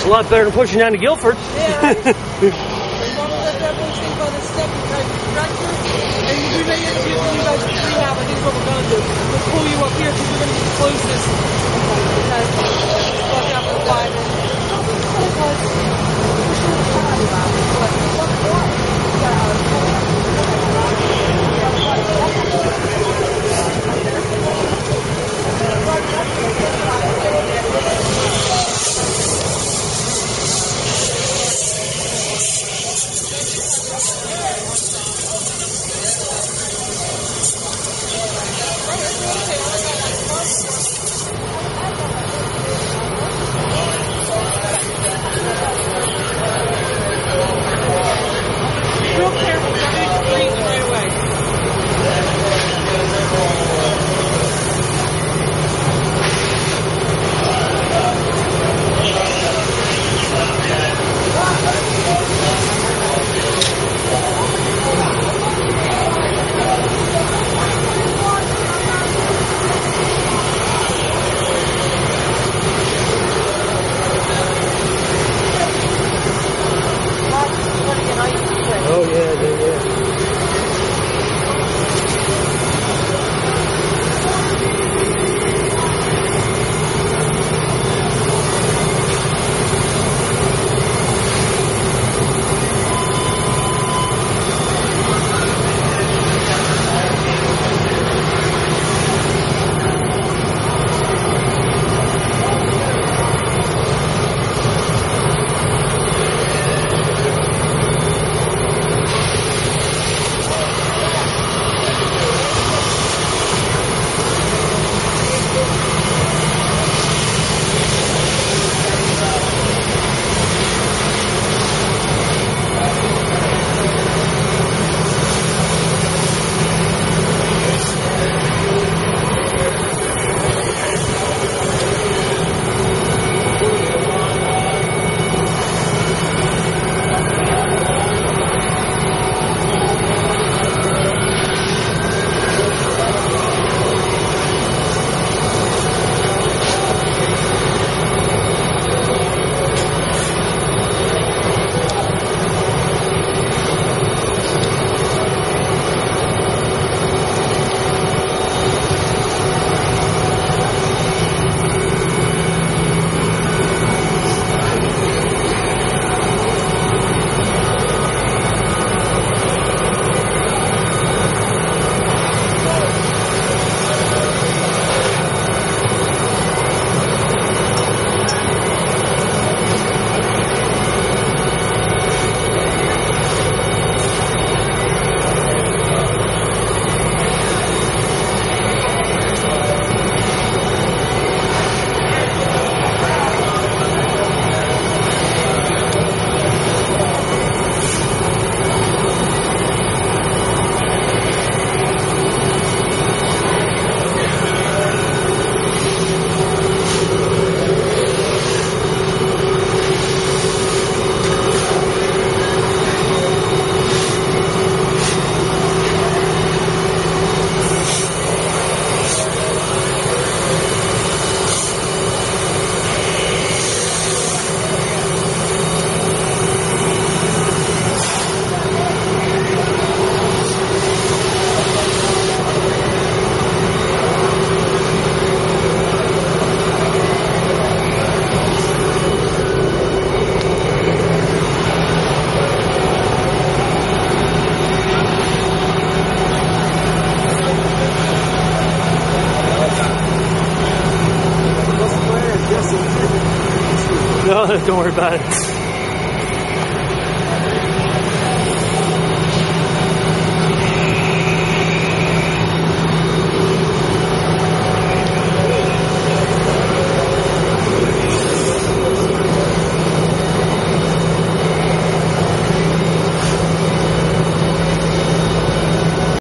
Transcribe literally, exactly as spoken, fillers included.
a lot better than pushing down to Guilford. Yeah, right? As long as that devil stays by the step and tries to distract you, and you do make it to you guys to rehab, I think is what we're going to do. We'll pull you up here because you're going to be the closest. Okay. Watch out for the five. Real careful, don't freeze right away. Oh yeah, yeah, yeah. No, don't worry about it.